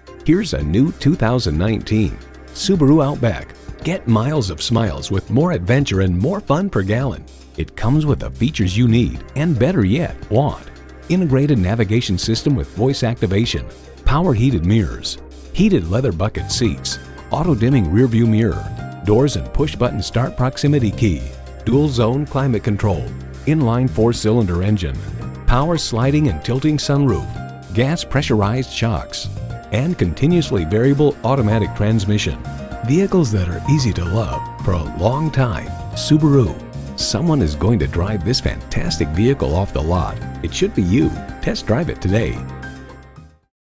Here's a new 2019 Subaru Outback. Get miles of smiles with more adventure and more fun per gallon. It comes with the features you need and, better yet, want. Integrated navigation system with voice activation, power heated mirrors, heated leather bucket seats, auto-dimming rearview mirror, doors and push-button start proximity key, dual-zone climate control, inline 4-cylinder engine, power sliding and tilting sunroof, gas pressurized shocks, and continuously variable automatic transmission. Vehicles that are easy to love for a long time. Subaru. Someone is going to drive this fantastic vehicle off the lot. It should be you. Test drive it today.